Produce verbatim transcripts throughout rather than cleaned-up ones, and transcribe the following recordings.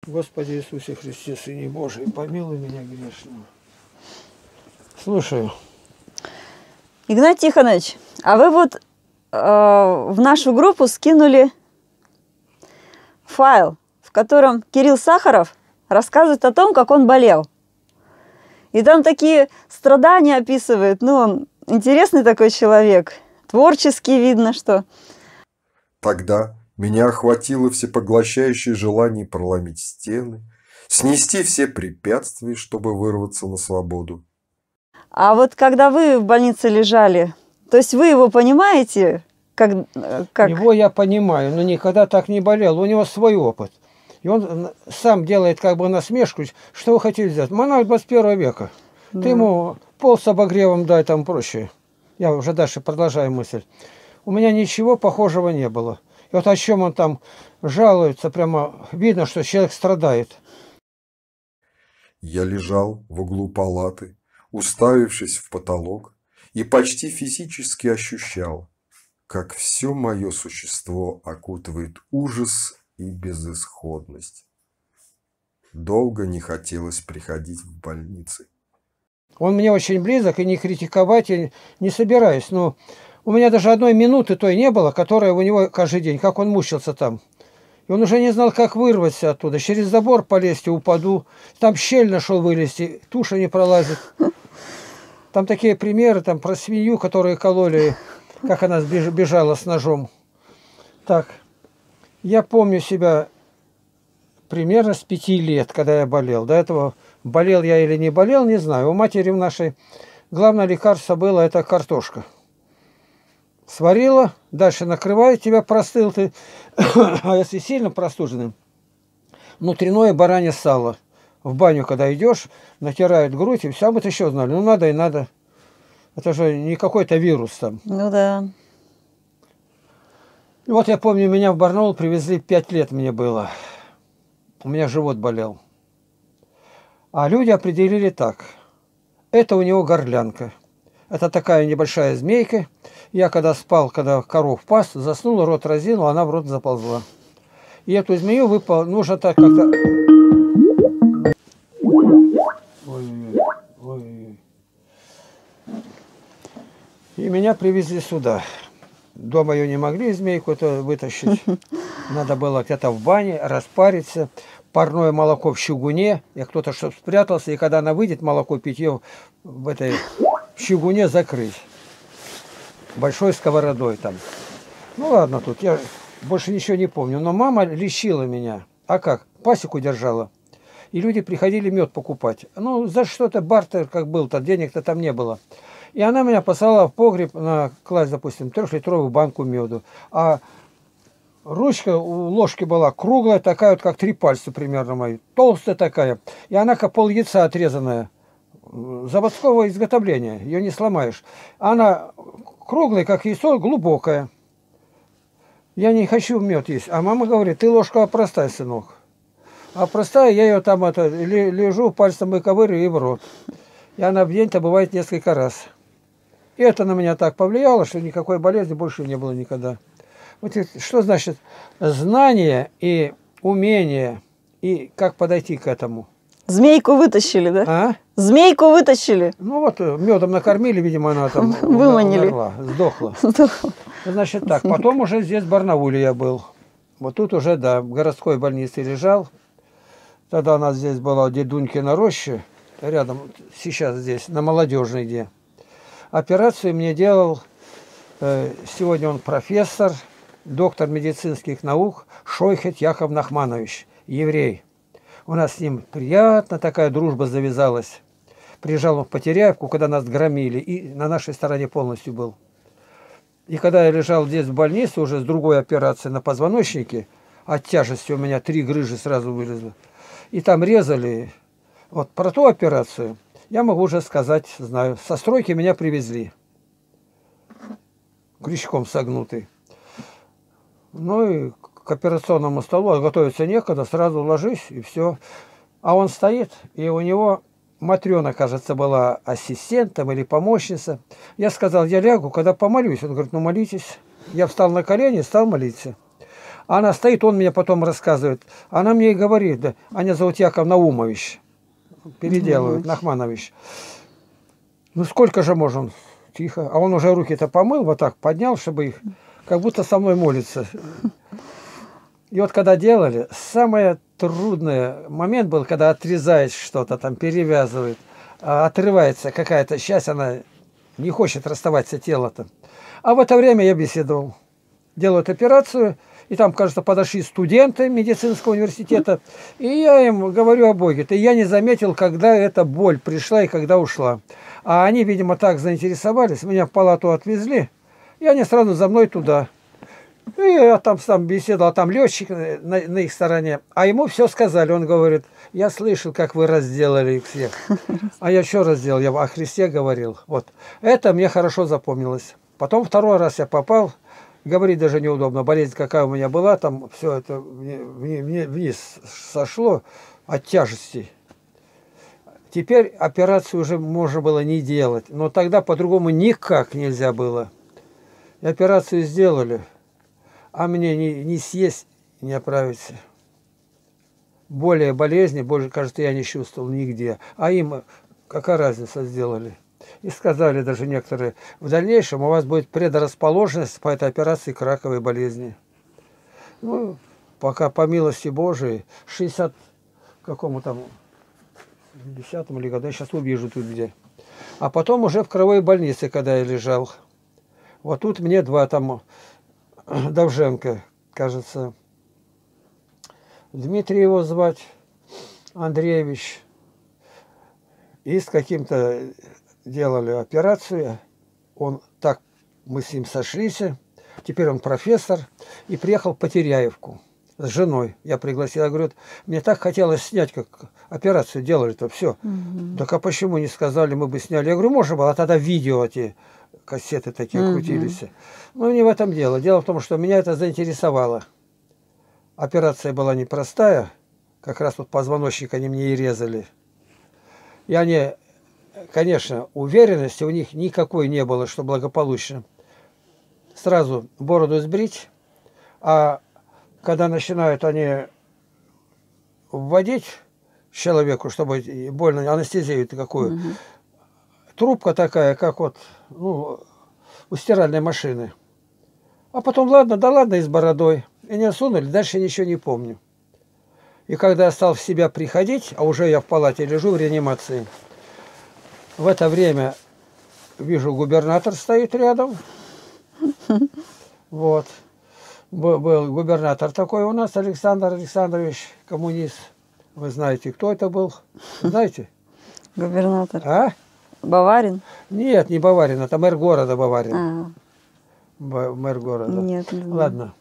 Господи Иисусе Христе, Сыне Божий, помилуй меня грешного. Слушаю. Игнатий Тихонович, а вы вот э, в нашу группу скинули файл, в котором Кирилл Сахаров рассказывает о том, как он болел. И там такие страдания описывает. Ну, он интересный такой человек, творческий, видно, что... Тогда меня охватило всепоглощающее желание проломить стены, снести все препятствия, чтобы вырваться на свободу. А вот когда вы в больнице лежали, то есть вы его понимаете? Как, как... Его я понимаю, но никогда так не болел. У него свой опыт. И он сам делает как бы насмешку. Что вы хотели сделать? Монах двадцать первого века. Да. Ты ему пол с обогревом дай, там проще. Я уже дальше продолжаю мысль. У меня ничего похожего не было. И вот о чем он там жалуется, прямо видно, что человек страдает. Я лежал в углу палаты, уставившись в потолок, и почти физически ощущал, как все мое существо окутывает ужас и безысходность. Долго не хотелось приходить в больницы. Он мне очень близок, и не критиковать я не собираюсь, но у меня даже одной минуты той не было, которая у него каждый день, как он мучился там. И он уже не знал, как вырваться оттуда. Через забор полезть и упаду. Там щель нашел вылезти, туша не пролазит. Там такие примеры там про свинью, которые кололи, как она бежала с ножом. Так, я помню себя примерно с пяти лет, когда я болел. До этого болел я или не болел, не знаю. У матери нашей главное лекарство было это картошка. Сварила, дальше накрывает тебя, простыл ты. А если сильно простуженным, внутреннее баранье сало. В баню, когда идешь, натирают грудь, и все, мы это еще знали. Ну, надо и надо. Это же не какой-то вирус там. Ну, да. И вот я помню, меня в Барнаул привезли, пять лет мне было. У меня живот болел. А люди определили так. Это у него горлянка. Это такая небольшая змейка. Я когда спал, когда коров пас, заснул, рот разинул, она в рот заползла. И эту змею выпал, нужно так как-то... Ой-ой-ой. И меня привезли сюда. Дома ее не могли змейку это вытащить. Надо было где-то в бане распариться. Парное молоко в чугуне. И кто-то чтобы спрятался. И когда она выйдет, молоко пить, ее в этой чугуне закрыть. Большой сковородой там. Ну ладно, тут я больше ничего не помню. Но мама лечила меня. А как? Пасеку держала. И люди приходили мед покупать. Ну, за что-то бартер как был-то, денег-то там не было. И она меня послала в погреб на класть, допустим, трехлитровую банку меду. А ручка у ложки была круглая, такая вот, как три пальца примерно мои. Толстая такая. И она как пол яйца отрезанная. Заводского изготовления. Ее не сломаешь. Она круглая, как яйцо, глубокая. Я не хочу мед есть. А мама говорит, ты ложку опростай, сынок. А простая, я ее там это, лежу, пальцем выковыриваю и в рот. И она в день-то бывает несколько раз. И это на меня так повлияло, что никакой болезни больше не было никогда. Вот что значит знание и умение, и как подойти к этому. Змейку вытащили, да? А? Змейку вытащили. Ну вот, медом накормили, видимо, она там выманили. Умерла, сдохла. Сдохла. Значит так, потом уже здесь в Барнауле я был. Вот тут уже, да, в городской больнице лежал. Тогда у нас здесь была Дедунькина роща, рядом, сейчас здесь, на Молодежной где. Операцию мне делал, э, сегодня он профессор, доктор медицинских наук Шойхет Яков Нахманович, еврей. У нас с ним приятно такая дружба завязалась. Приезжал он в Потеряевку, когда нас громили, и на нашей стороне полностью был. И когда я лежал здесь в больнице, уже с другой операцией на позвоночнике, от тяжести у меня три грыжи сразу вылезло. И там резали. Вот про ту операцию я могу уже сказать, знаю. Со стройки меня привезли. Крючком согнутый. Ну и к операционному столу готовиться некогда, сразу ложись и все. А он стоит, и у него Матрена, кажется, была ассистентом или помощница. Я сказал, я лягу, когда помолюсь. Он говорит, ну молитесь. Я встал на колени, стал молиться. Она стоит, он мне потом рассказывает. Она мне и говорит, да, Аня зовут Яков Наумович. Переделывает, Нахманович. Ну сколько же можно? Тихо. А он уже руки-то помыл, вот так поднял, чтобы их, как будто со мной молится. И вот когда делали, самый трудный момент был, когда отрезает что-то, там перевязывает, а отрывается какая-то часть, она не хочет расставаться тело-то. А в это время я беседовал. Делают операцию, и там, кажется, подошли студенты медицинского университета, и я им говорю о Боге. И я не заметил, когда эта боль пришла и когда ушла. А они, видимо, так заинтересовались, меня в палату отвезли, и они сразу за мной туда. И я там сам беседовал, а там летчик на, на их стороне. А ему все сказали. Он говорит, я слышал, как вы разделали их всех. А я что разделал? Я о Христе говорил. Вот. Это мне хорошо запомнилось. Потом второй раз я попал. Говорить даже неудобно. Болезнь какая у меня была. Там все это вниз, вниз сошло от тяжести. Теперь операцию уже можно было не делать. Но тогда по-другому никак нельзя было. И операцию сделали. А мне не, не съесть, не оправиться. Более болезни, больше, кажется, я не чувствовал нигде. А им какая разница сделали? И сказали даже некоторые, в дальнейшем у вас будет предрасположенность по этой операции к раковой болезни. Ну, пока по милости Божией, шестьдесят какому там, десятому или году, я сейчас увижу тут где. А потом уже в кровой больнице, когда я лежал. Вот тут мне два там... Довженко, кажется, Дмитрий его звать, Андреевич. И с каким-то делали операцию. Он так, мы с ним сошлись. Теперь он профессор. И приехал в Потеряевку с женой. Я пригласил, я говорю, мне так хотелось снять, как операцию делали-то, все. Угу. Так а почему не сказали, мы бы сняли? Я говорю, можно было, а тогда видео эти... Кассеты такие угу. крутились. Но не в этом дело. Дело в том, что меня это заинтересовало. Операция была непростая. Как раз вот позвоночник они мне и резали. И они, конечно, уверенности у них никакой не было, что благополучно. Сразу бороду сбрить. А когда начинают они вводить человеку, чтобы больно, анестезию какую, угу. трубка такая, как вот ну, у стиральной машины. А потом, ладно, да ладно, и с бородой. И не сунули, дальше ничего не помню. И когда я стал в себя приходить, а уже я в палате лежу в реанимации, в это время вижу, губернатор стоит рядом. Вот. Был губернатор такой у нас, Александр Александрович, коммунист. Вы знаете, кто это был? Знаете? Губернатор. А? Баварин? Нет, не Баварин, это мэр города Баварин. А. Мэр города. Нет, не знаю. Ладно.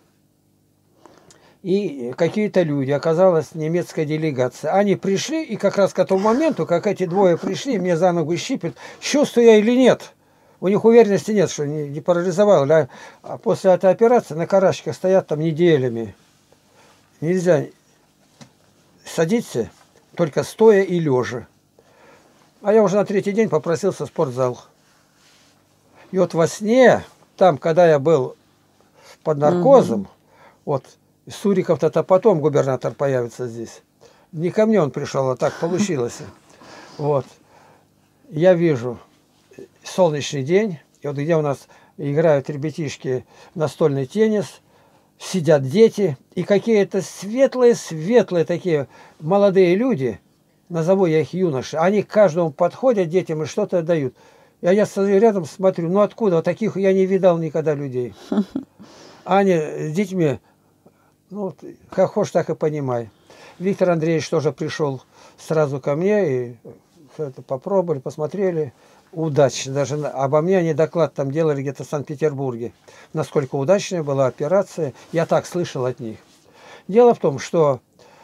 И какие-то люди, оказалась немецкая делегация. Они пришли, и как раз к этому моменту, как эти двое пришли, мне за ногу щипят, чувствую я или нет. У них уверенности нет, что не, не парализовало. А после этой операции на карачках стоят там неделями. Нельзя садиться, только стоя и лежа. А я уже на третий день попросился в спортзал. И вот во сне, там, когда я был под наркозом, угу. вот, Суриков-то потом губернатор появится здесь. Не ко мне он пришел, а так получилось. Вот. Я вижу солнечный день, и вот где у нас играют ребятишки настольный теннис, сидят дети, и какие-то светлые-светлые такие молодые люди, назову я их юноши, они к каждому подходят детям и что-то дают. Я, я стою рядом, смотрю, ну откуда? Вот таких я не видал никогда людей. А они с детьми, ну, как хочешь, так и понимай. Виктор Андреевич тоже пришел сразу ко мне, и все это попробовали, посмотрели. Удачно. Даже обо мне они доклад там делали где-то в Санкт-Петербурге. Насколько удачная была операция, я так слышал от них. Дело в том, что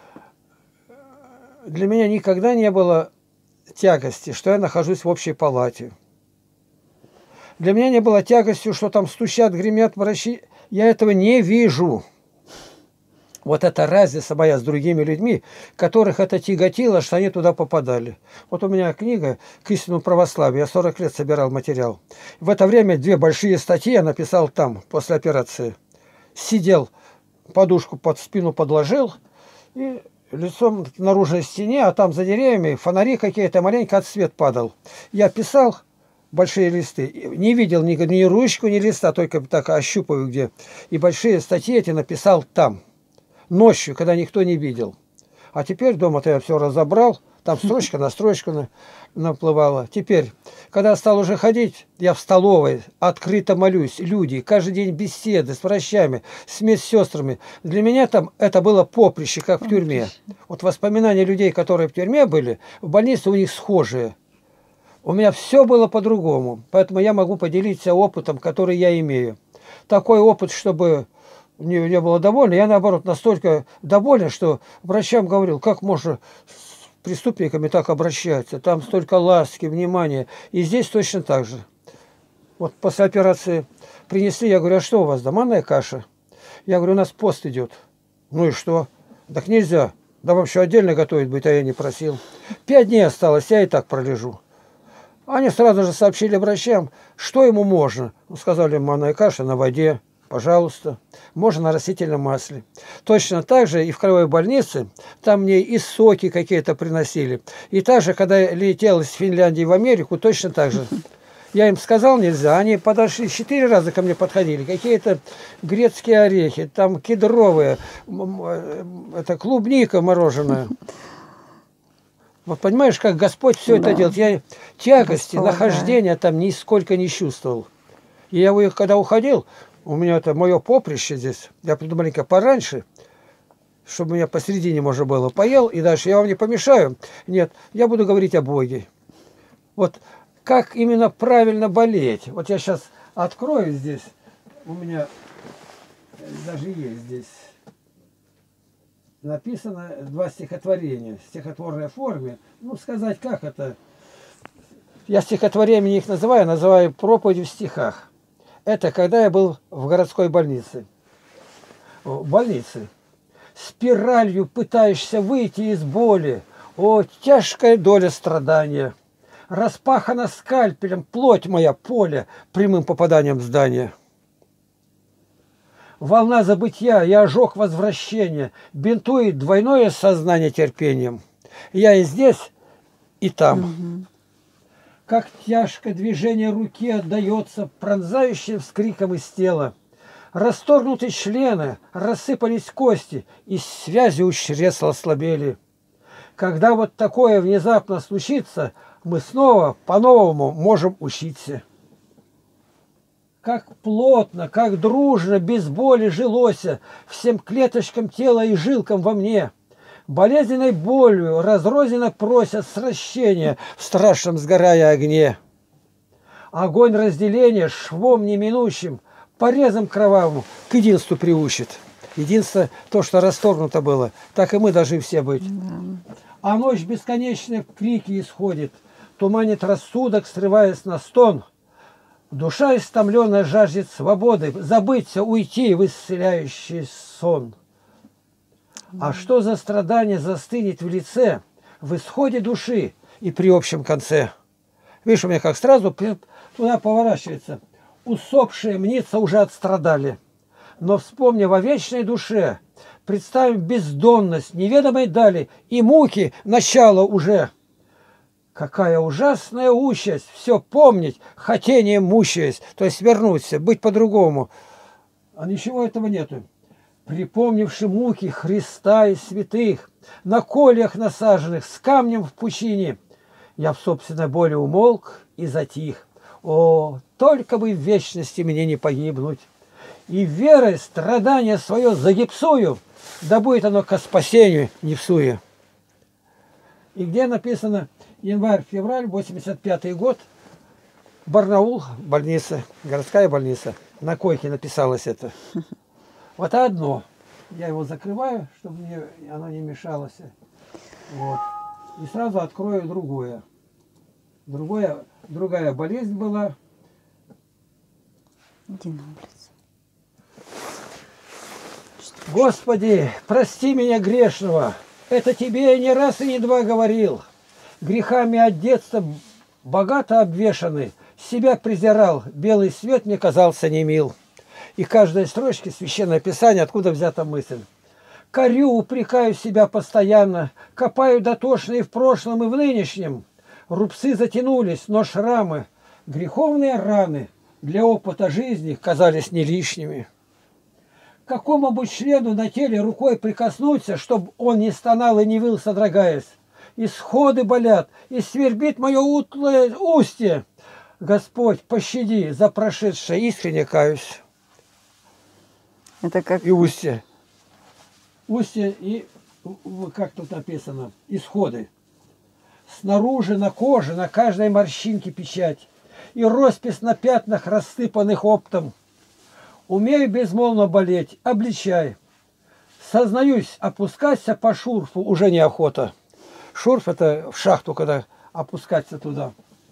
для меня никогда не было тягости, что я нахожусь в общей палате. Для меня не было тягостью, что там стучат, гремят врачи. Я этого не вижу. Вот это разница моя с другими людьми, которых это тяготило, что они туда попадали. Вот у меня книга «К истинному православию». Я сорок лет собирал материал. В это время две большие статьи я написал там, после операции. Сидел подушку под спину подложил и лицом к наружной стене, а там за деревьями фонари какие-то, маленько от свет падал. Я писал большие листы, не видел ни, ни ручку, ни листа, только так ощупываю где. И большие статьи эти написал там, ночью, когда никто не видел. А теперь дома-то я все разобрал, там строчка на строчку на, наплывала. Теперь, когда стал уже ходить, я в столовой открыто молюсь. Люди, каждый день беседы с врачами, с медсестрами. Для меня там это было поприще, как в тюрьме. Вот воспоминания людей, которые в тюрьме были, в больнице у них схожие. У меня все было по-другому. Поэтому я могу поделиться опытом, который я имею. Такой опыт, чтобы не, не было довольно. Я, наоборот, настолько доволен, что врачам говорил, как можно с преступниками так обращаться. Там столько ласки, внимания. И здесь точно так же. Вот после операции принесли, я говорю, а что у вас, да, манная каша? Я говорю, у нас пост идет. Ну и что? Так нельзя. Да вам еще отдельно готовить будет, а я не просил. Пять дней осталось, я и так пролежу. Они сразу же сообщили врачам, что ему можно. Сказали, манная каша на воде, пожалуйста. Можно на растительном масле. Точно так же и в краевой больнице, там мне и соки какие-то приносили. И также, когда я летел из Финляндии в Америку, точно так же. Я им сказал, нельзя. Они подошли, четыре раза ко мне подходили. Какие-то грецкие орехи, там кедровые, это клубника мороженая. Вот понимаешь, как Господь все да. это делает. Я тягости, Господь, нахождения да. там нисколько не чувствовал. И я, когда уходил, у меня это мое поприще здесь, я приду маленько пораньше, чтобы у меня посередине можно было. Поел, и дальше я вам не помешаю. Нет, я буду говорить о Боге. Вот как именно правильно болеть. Вот я сейчас открою здесь, у меня даже есть здесь. Написано два стихотворения в стихотворной форме. Ну, сказать, как это. Я стихотворениями их называю, называю проповедью в стихах. Это когда я был в городской больнице. В больнице. Спиралью пытаешься выйти из боли. О, тяжкая доля страдания. Распахана скальпелем плоть моя поле прямым попаданием в здание. Волна забытья и ожог возвращения бинтует двойное сознание терпением. Я и здесь, и там. Угу. Как тяжко движение руки отдается пронзающим вскриком из тела. Расторгнуты члены, рассыпались кости, и связи у чресла ослабели. Когда вот такое внезапно случится, мы снова по-новому можем учиться. Как плотно, как дружно, без боли жилося всем клеточкам тела и жилкам во мне. Болезненной болью разрозненно просят сращения в страшном сгорая огне. Огонь разделения швом неминущим, порезом кровавым к единству приучит. Единство, то, что расторгнуто было, так и мы должны все быть. А ночь бесконечная в крики исходит, туманит рассудок, срываясь на стон. Душа истомленная жаждет свободы, забыться, уйти в исцеляющий сон. А что за страдание застынет в лице, в исходе души и при общем конце? Видишь, у меня как сразу туда поворачивается. Усопшие мнится уже отстрадали. Но вспомни во вечной душе, представим бездонность неведомой дали и муки начала уже. Какая ужасная участь, все помнить, хотением мучаясь, то есть вернуться, быть по-другому. А ничего этого нету. Припомнивши муки Христа и святых, на кольях насаженных, с камнем в пучине, я в собственной боли умолк и затих. О, только бы в вечности мне не погибнуть. И верой страдания свое загипсую, да будет оно ко спасению не всуе. И где написано январь-февраль, восемьдесят пятый год, Барнаул, больница, городская больница, на койке написалось это. Вот одно. Я его закрываю, чтобы мне оно не мешалось. Вот. И сразу открою другое. Другое, другая болезнь была. Господи, прости меня грешного. Это тебе я не раз и не два говорил. Грехами от детства богато обвешанный, себя презирал, белый свет мне казался немил. И каждой строчке Священное Писание, откуда взята мысль. Корю, упрекаю себя постоянно, копаю дотошно и в прошлом, и в нынешнем. Рубцы затянулись, но шрамы, греховные раны для опыта жизни казались не лишними. Какому бы члену на теле рукой прикоснуться, чтобы он не стонал и не выл, содрогаясь? Исходы болят, и свербит мое утлое устье. Господь, пощади, за прошедшее искренне каюсь. Это как... И устье. Устье и, как тут написано, исходы. Снаружи на коже, на каждой морщинке печать. И роспись на пятнах, рассыпанных оптом. Умею безмолвно болеть, обличай. Сознаюсь, опускаться по шурфу уже неохота. Шурф — это в шахту, когда опускаться туда.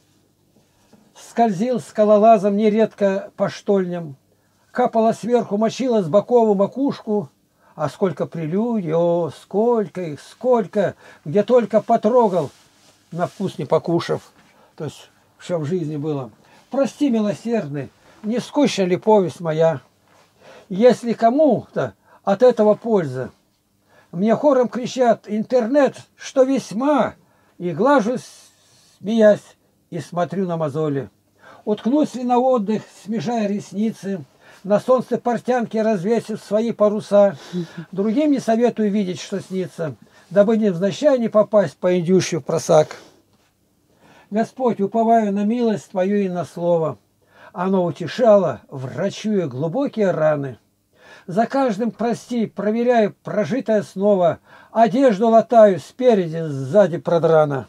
Скользил скалолазом нередко по штольням. Капала сверху, мочила с бокову макушку. А сколько прелюдий, о, сколько их, сколько, где только потрогал, на вкус не покушав. То есть все в жизни было. Прости, милосердный, не скучна ли повесть моя? Если кому-то от этого польза, мне хором кричат интернет, что весьма, и глажусь, смеясь, и смотрю на мозоли. Уткнусь ли на отдых, смежая ресницы, на солнце портянки развесив свои паруса. Другим не советую видеть, что снится, дабы невзначай не попасть по индюшью в просак. Господь, уповаю на милость Твою и на слово. Оно утешало, врачуя глубокие раны. За каждым, прости, проверяю прожитое снова, одежду латаю спереди, сзади продрана.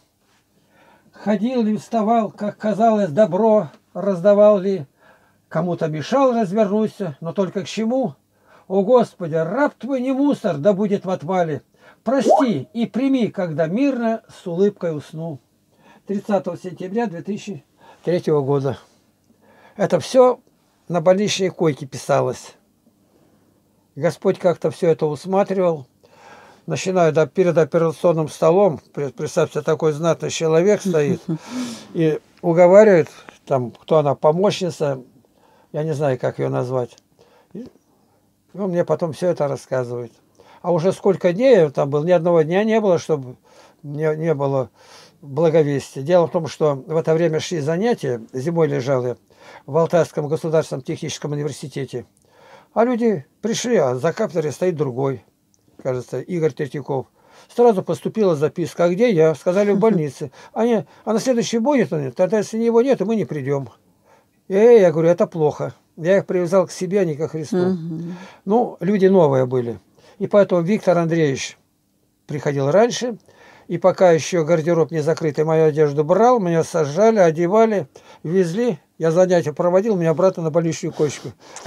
Ходил ли, вставал, как казалось, добро раздавал ли, кому-то мешал развернуться, но только к чему? О Господи, раб Твой не мусор, да будет в отвале. Прости и прими, когда мирно с улыбкой усну. тридцатого сентября две тысячи третьего года. Это все на больничной койке писалось. Господь как-то все это усматривал. Начинаю да, перед операционным столом, представьте, такой знатный человек стоит и уговаривает, там, кто она, помощница, я не знаю, как ее назвать. И он мне потом все это рассказывает. А уже сколько дней там был, ни одного дня не было, чтобы не, не было благовестия. Дело в том, что в это время шли занятия, зимой лежал я в Алтайском государственном техническом университете. А люди пришли, а за кафедрой стоит другой, кажется, Игорь Третьяков. Сразу поступила записка. А где я? Сказали, в больнице. Они, а на следующий будет? Тогда, если его нет, мы не придем. И я говорю, это плохо. Я их привязал к себе, а не ко Христу. Угу. Ну, люди новые были. И поэтому Виктор Андреевич приходил раньше. И пока еще гардероб не закрытый, мою одежду брал, меня сажали, одевали, везли. Я занятия проводил, меня обратно на больничную койку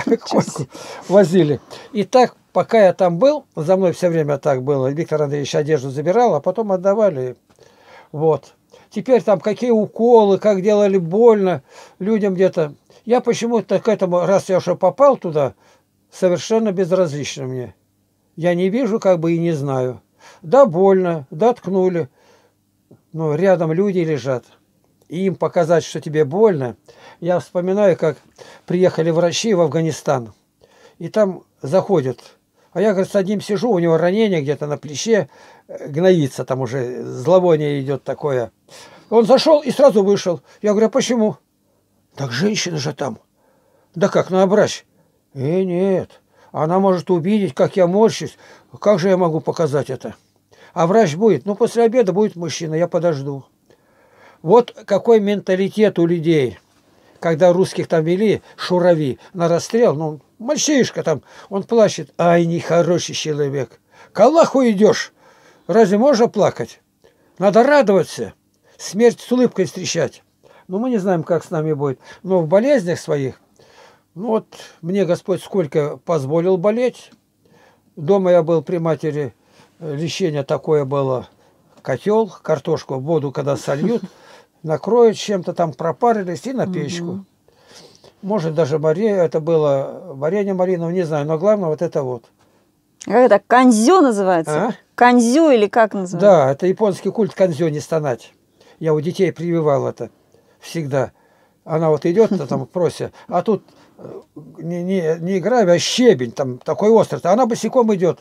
возили. И так, пока я там был, за мной все время так было, Виктор Андреевич одежду забирал, а потом отдавали. Вот. Теперь там какие уколы, как делали больно людям где-то. Я почему-то к этому, раз я уже попал туда, совершенно безразлично мне. Я не вижу, как бы и не знаю. Да, больно, да, ткнули. Но рядом люди лежат. И им показать, что тебе больно. Я вспоминаю, как приехали врачи в Афганистан. И там заходят. А я, говорит, с одним сижу, у него ранение где-то на плече, гноится, там уже зловоние идет такое. Он зашел и сразу вышел. Я говорю, а почему? Так женщина же там. Да как, ну врач? Э, нет. Она может увидеть, как я морщусь. Как же я могу показать это? А врач будет? Ну, после обеда будет мужчина, я подожду. Вот какой менталитет у людей. Когда русских там вели, шурави, на расстрел, ну, мальчишка там, он плачет. Ай, нехороший человек. К Аллаху идешь. Разве можно плакать? Надо радоваться. Смерть с улыбкой встречать. Ну, мы не знаем, как с нами будет. Но в болезнях своих, ну вот, мне Господь сколько позволил болеть. Дома я был при матери, лечение такое было. Котел, картошку в воду, когда сольют, накроют чем-то там, пропарились и на печку. Угу. Может, даже Мария, это было варенье малиновое, не знаю, но главное вот это вот. Как это, канзё называется? А? Канзё или как называется? Да, это японский культ канзё, не стонать. Я у детей прививал это всегда. Она вот идет там просит, а тут не, не, не гравий, а щебень, там такой острый. А она босиком идет.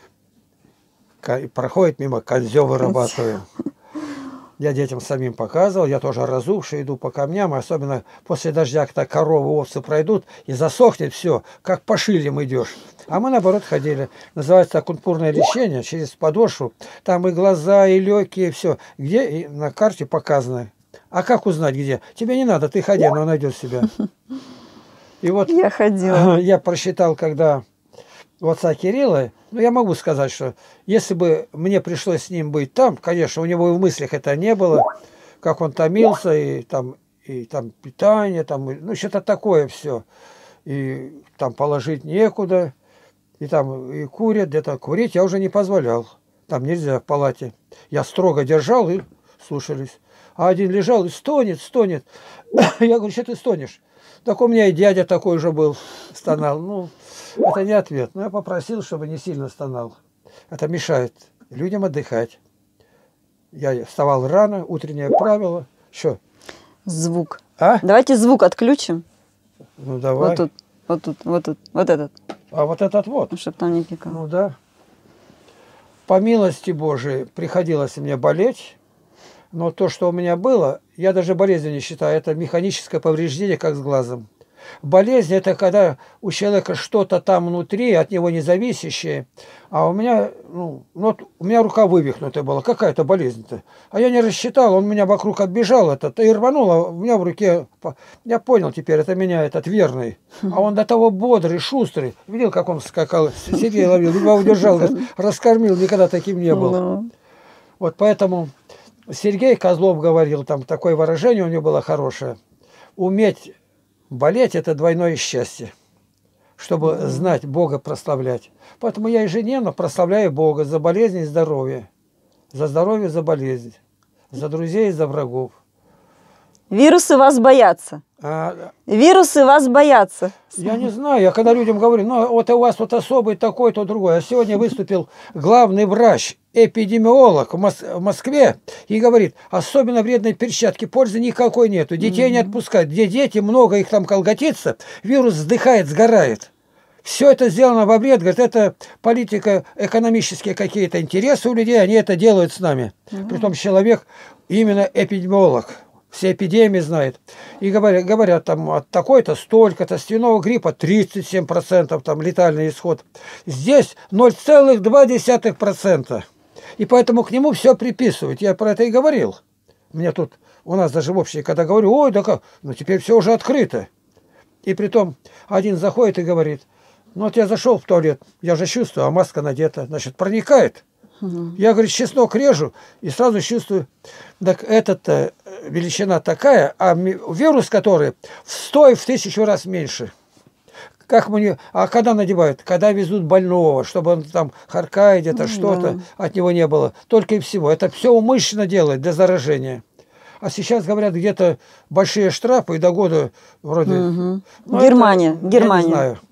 Проходит мимо, козел вырабатываем. Я детям самим показывал, я тоже разувший, иду по камням, особенно после дождя, когда коровы, овцы пройдут, и засохнет все, как по шилям идешь. А мы, наоборот, ходили. Называется акупунктурное лечение через подошву. Там и глаза, и легкие, все. Где и на карте показано. А как узнать, где? Тебе не надо, ты ходи, оно найдет себя. И вот я ходила. Я просчитал, когда у отца Кирилла, ну, я могу сказать, что если бы мне пришлось с ним быть там, конечно, у него и в мыслях это не было, как он томился, и там, и там питание, там, ну, что-то такое все. И там положить некуда, и там и курят, где-то курить я уже не позволял. Там нельзя в палате. Я строго держал, и слушались. А один лежал и стонет, стонет. Я говорю, что ты стонешь? Так у меня и дядя такой же был, стонал. Ну, это не ответ. Но я попросил, чтобы не сильно стонал. Это мешает людям отдыхать. Я вставал рано, утреннее правило. Что? Звук. А? Давайте звук отключим. Ну, давай. Вот тут, вот тут, вот тут, вот этот. А вот этот вот. Ну, чтобы там не пикало. Ну, да. По милости Божией приходилось мне болеть. Но то, что у меня было, я даже болезнью не считаю. Это механическое повреждение, как с глазом. Болезнь – это когда у человека что-то там внутри, от него независящее. А у меня, ну, вот у меня рука вывихнутая была. Какая-то болезнь-то. А я не рассчитал, он меня вокруг оббежал этот и рванул, а у меня в руке... Я понял теперь, это меня этот верный. А он до того бодрый, шустрый. Видел, как он скакал, Сергей ловил, едва удержал, раскормил, никогда таким не был. Вот поэтому... Сергей Козлов говорил, там такое выражение у него было хорошее. Уметь болеть – это двойное счастье, чтобы mm-hmm. знать Бога, прославлять. Поэтому я ежедневно прославляю Бога за болезнь и здоровье. За здоровье, за болезнь. За друзей и за врагов. Вирусы вас боятся. А, Вирусы вас боятся. Я не знаю, я когда людям говорю, ну вот у вас вот особый такой, то другой. А сегодня выступил главный врач, эпидемиолог в, Мос в Москве и говорит, особенно вредной перчатки, пользы никакой нету. Детей mm-hmm. не отпускают. Где дети, много их там колготится, вирус вздыхает, сгорает. Все это сделано во вред, говорит, это политика, экономические какие-то интересы у людей, они это делают с нами. Mm-hmm. Притом человек именно эпидемиолог. Все эпидемии знают. И говорят, говорят там от такой-то, столько-то, свиного гриппа тридцать семь процентов там летальный исход. Здесь ноль целых два десятых процента. И поэтому к нему все приписывают. Я про это и говорил. Мне тут, у нас даже в обществе, когда говорю, ой, да как, ну теперь все уже открыто. И притом один заходит и говорит, ну вот я зашел в туалет, я же чувствую, а маска надета, значит, проникает. Я, говорит, чеснок режу и сразу чувствую, так эта величина такая, а вирус который в сто и в тысячу раз меньше. Как мне, а когда надевают? Когда везут больного, чтобы он там харкает где-то, что-то от него не было. Только и всего. Это все умышленно делают для заражения. А сейчас, говорят, где-то большие штрафы и до года вроде... Угу. Германия. Это, Германия. Я не знаю.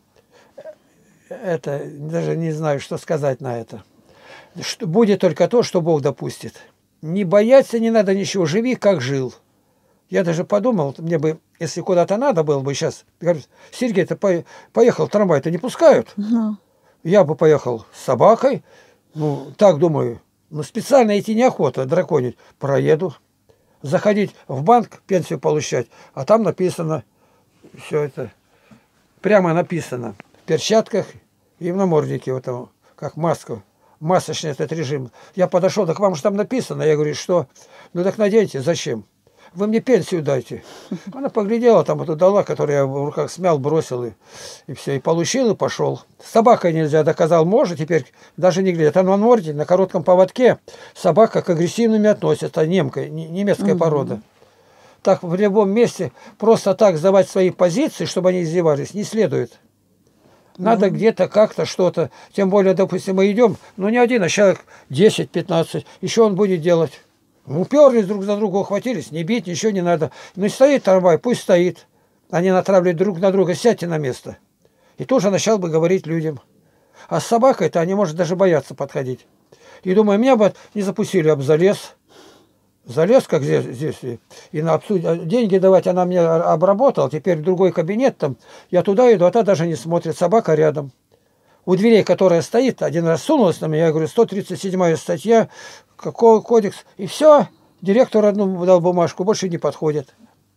Это, даже не знаю, что сказать на это. Что, будет только то, что Бог допустит. Не бояться не надо ничего, живи как жил. Я даже подумал, мне бы, если куда-то надо было бы сейчас, говорят, Сергей, ты по, поехал, трамвай-то не пускают. No. Я бы поехал с собакой, ну, так думаю, ну, специально идти неохота, драконить. Проеду, заходить в банк, пенсию получать, а там написано, все это, прямо написано, в перчатках и в наморднике, вот там, как маска. Масочный этот режим. Я подошел, так вам же там написано. Я говорю, что? Ну так наденьте, зачем? Вы мне пенсию дайте. Она поглядела, там эту дала, которую я в руках смял, бросил, и, и все. И получил, и пошел. С собакой нельзя, доказал, может, теперь даже не глядят. Там на морде, на коротком поводке собака к агрессивными относится, немка, немецкая порода. Так в любом месте просто так сдавать свои позиции, чтобы они издевались, не следует. Надо mm-hmm. где-то как-то что-то. Тем более, допустим, мы идем, ну не один, а человек десять-пятнадцать. Еще он будет делать. Уперлись друг за друга, ухватились. Не бить, ничего не надо. Ну стоит трамвай, пусть стоит. Они натравливают друг на друга. Сядьте на место. И тоже начал бы говорить людям. А с собакой-то они, может, даже боятся подходить. И думаю, меня бы не запустили, я бы залез. залез, как здесь, здесь и на обсуд... деньги давать, она мне обработала, теперь другой кабинет там, я туда иду, а та даже не смотрит, собака рядом. У дверей, которая стоит, один раз сунулась на меня, я говорю, сто тридцать седьмая статья, какой кодекс, и все, директор одну дал бумажку, больше не подходит.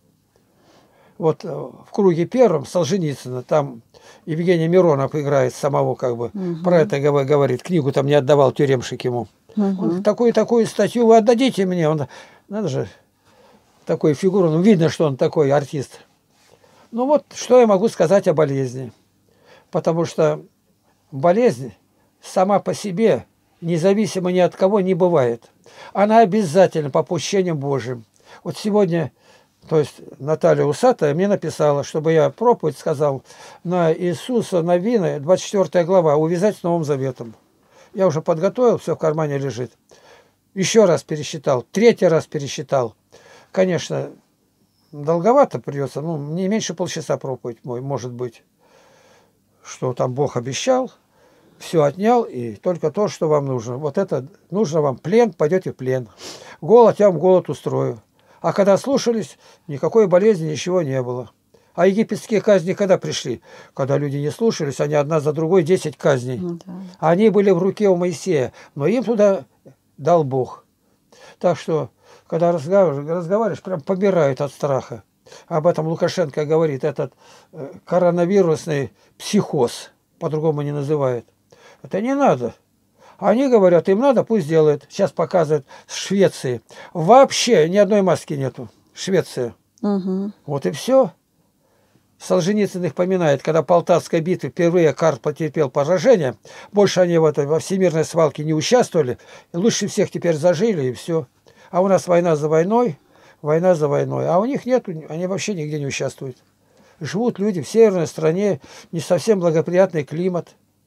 Вот в круге первом Солженицына, там Евгений Миронов играет самого, как бы, угу. Про это говорит, книгу там не отдавал тюремщик ему. Угу. Такую-такую статью вы отдадите мне, он, надо же, такой фигуру, ну, видно, что он такой артист. Ну вот, что я могу сказать о болезни, потому что болезнь сама по себе, независимо ни от кого, не бывает. Она обязательно по попущениям Божьим. Вот сегодня, то есть Наталья Усатая мне написала, чтобы я проповедь сказал на Иисуса Новина, двадцать четвёртая глава, увязать с Новым Заветом. Я уже подготовил, все в кармане лежит. Еще раз пересчитал, третий раз пересчитал. Конечно, долговато придется, ну, не меньше полчаса проповедь мой, может быть. Что там Бог обещал, все отнял, и только то, что вам нужно. Вот это нужно вам плен, пойдете в плен. Голод, я вам голод устрою. А когда слушались, никакой болезни, ничего не было. А египетские казни когда пришли? Когда люди не слушались, они одна за другой десять казней. Ну, да. Они были в руке у Моисея, но им туда дал Бог. Так что, когда разговариваешь, разговариваешь прям помирают от страха. Об этом Лукашенко говорит, этот коронавирусный психоз, по-другому не называет. Это не надо. Они говорят, им надо, пусть делают. Сейчас показывают в Швеции. Вообще ни одной маски нету. Швеция. Угу. Вот и все. Солженицын их поминает, когда в Полтавской битве впервые Карл потерпел поражение. Больше они в этой, во всемирной свалке не участвовали. И лучше всех теперь зажили, и все. А у нас война за войной, война за войной. А у них нет, они вообще нигде не участвуют. Живут люди в северной стране, не совсем благоприятный климат.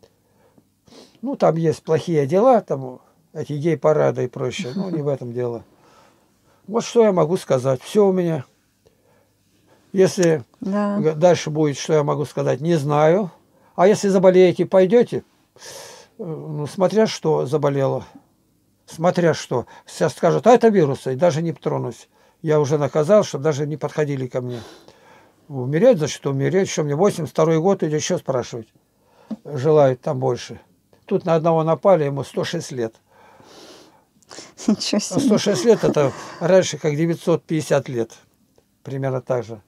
Ну, там есть плохие дела, там эти гей-парады и прочее. Ну, не в этом дело. Вот что я могу сказать. Все у меня. Если да. Дальше будет, что я могу сказать, не знаю. А если заболеете, пойдете, ну, смотря что заболело. Смотря что. Сейчас скажут, а это вирусы, и даже не тронусь. Я уже наказал, чтобы даже не подходили ко мне. Умереть, за что умереть? Что мне, восемьдесят второй год или еще спрашивать? Желают там больше. Тут на одного напали, ему сто шесть лет. Ничего себе. сто шесть лет это раньше как девятьсот пятьдесят лет. Примерно так же.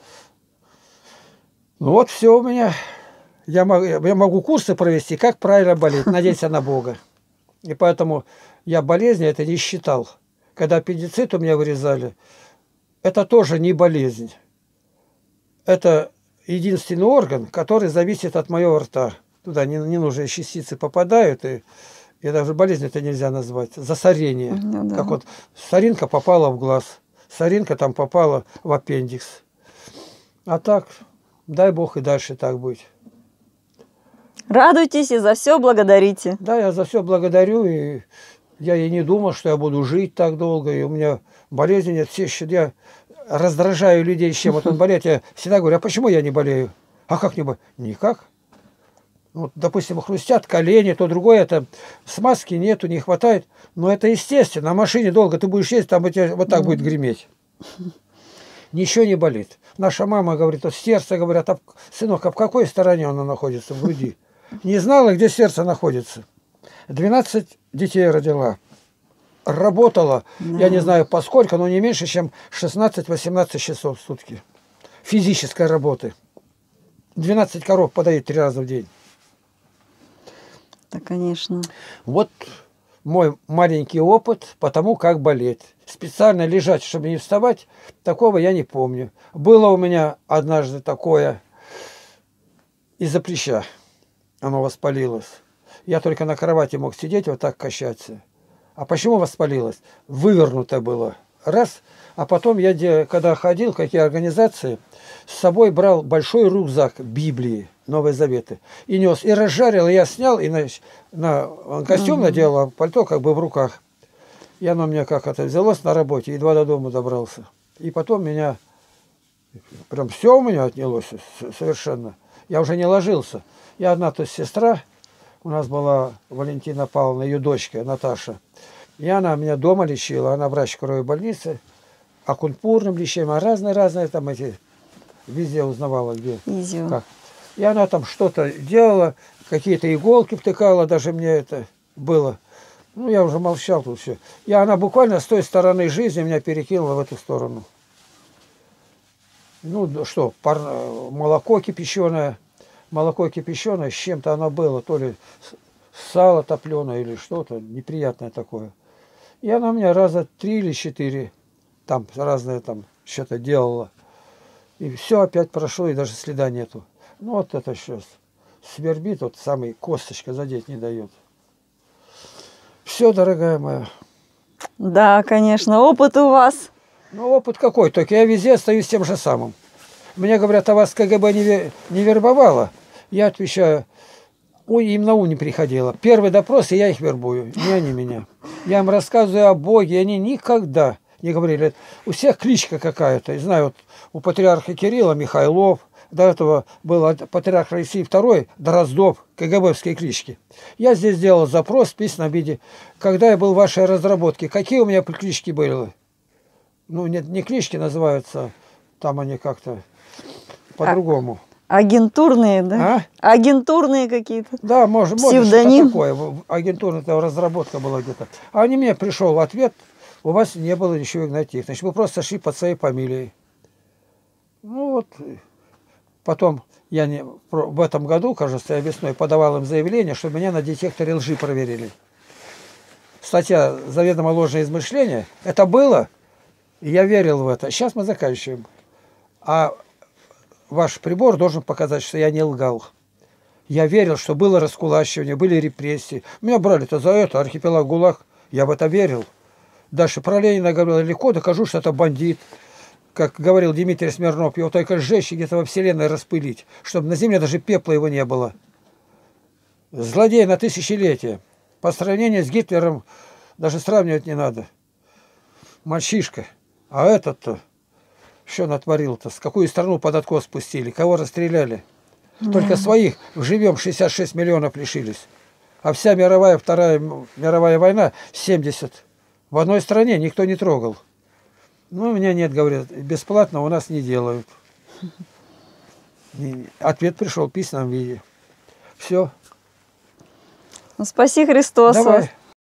Ну вот все у меня. Я могу, я могу курсы провести, как правильно болеть, надеяться на Бога. И поэтому я болезни это не считал. Когда аппендицит у меня вырезали, это тоже не болезнь. Это единственный орган, который зависит от моего рта. Туда ненужные частицы попадают, и, и даже болезнь это нельзя назвать. Засорение. Ну, да. Как вот соринка попала в глаз, соринка там попала в аппендикс. А так, дай Бог и дальше так быть. Радуйтесь и за все благодарите. Да, я за все благодарю, и я и не думал, что я буду жить так долго, и у меня болезни нет. Все, я раздражаю людей, с чем вот он болеет. Я всегда говорю, а почему я не болею? А как не болею? Никак. Вот, допустим, хрустят колени, то другое, это смазки нету, не хватает. Но это естественно. На машине долго ты будешь ездить, там у тебя вот так будет греметь. Ничего не болит. Наша мама говорит, вот сердце, говорят, а, сынок, а в какой стороне оно находится, в груди? Не знала, где сердце находится. двенадцать детей родила. Работала, да. Я не знаю поскольку, но не меньше, чем шестнадцать-восемнадцать часов в сутки. Физической работы. двенадцать коров подают три раза в день. Да, конечно. Вот мой маленький опыт по тому, как болеть. Специально лежать, чтобы не вставать, такого я не помню. Было у меня однажды такое из-за прыща. Оно воспалилось. Я только на кровати мог сидеть, вот так качаться. А почему воспалилось? Вывернуто было. Раз. А потом я, когда ходил, какие организации, с собой брал большой рюкзак Библии, Новые Заветы, и нес. И разжарил, и я снял, и на, на костюм угу. надел, а пальто как бы в руках. И оно мне как это взялось на работе, едва до дома добрался. И потом меня, прям все у меня отнялось совершенно. Я уже не ложился. Я одна, то есть сестра, у нас была Валентина Павловна, ее дочка Наташа. И она меня дома лечила, она врач кровой больницы, акупунктурным лечением, а разные-разные там эти, везде узнавала, где, Изю. как. И она там что-то делала, какие-то иголки втыкала, даже мне это было. Ну, я уже молчал тут все. И она буквально с той стороны жизни меня перекинула в эту сторону. Ну, что, пар... молоко кипяченое, молоко кипяченое, с чем-то оно было, то ли сало топленое или что-то неприятное такое. И она мне раза три или четыре там разные там что-то делала. И все опять прошло, и даже следа нету. Ну, вот это сейчас свербит, вот самый косточка задеть не дает. Все, дорогая моя. Да, конечно, опыт у вас. Ну, опыт какой, только я везде остаюсь тем же самым. Мне говорят, а вас КГБ не, ве- не вербовало? Я отвечаю, ой, им на ум не приходило. Первый допрос, и я их вербую, не они меня. Я им рассказываю о Боге, и они никогда не говорили. У всех кличка какая-то. И знаю, вот у патриарха Кирилла Михайлов, до этого был патриарх России второй, Дроздов, КГБовские клички. Я здесь сделал запрос в письменном виде, когда я был в вашей разработке, какие у меня клички были. Ну, нет, не клички называются, там они как-то по-другому. Агентурные, да? А? Агентурные какие-то. Да, может, может Псевдоним. что-то такое. Агентурная разработка была где-то. А они мне пришел ответ, у вас не было ничего Игнатьев. Значит, вы просто шли под своей фамилией. Ну вот, потом я не, в этом году, кажется, я весной подавал им заявление, что меня на детекторе лжи проверили. Статья «Заведомо ложное измышление». Это было, и я верил в это. Сейчас мы заканчиваем. А ваш прибор должен показать, что я не лгал. Я верил, что было раскулачивание, были репрессии. Меня брали-то за это, архипелаг ГУЛАГ. Я в это верил. Дальше про Ленина говорил, легко докажу, что это бандит. Как говорил Дмитрий Смирнов, его только сжечь и где-то во вселенной распылить, чтобы на земле даже пепла его не было. Злодей на тысячелетие. По сравнению с Гитлером даже сравнивать не надо. Мальчишка. А этот-то, что натворил-то? С какую страну под откос спустили? Кого расстреляли? Только своих живем шестьдесят шесть миллионов лишились. А вся мировая, вторая мировая война, семьдесят. В одной стране никто не трогал. Ну, у меня нет, говорят, бесплатно у нас не делают. И ответ пришел в письменном виде. Все. Ну, спаси Христос. Давай.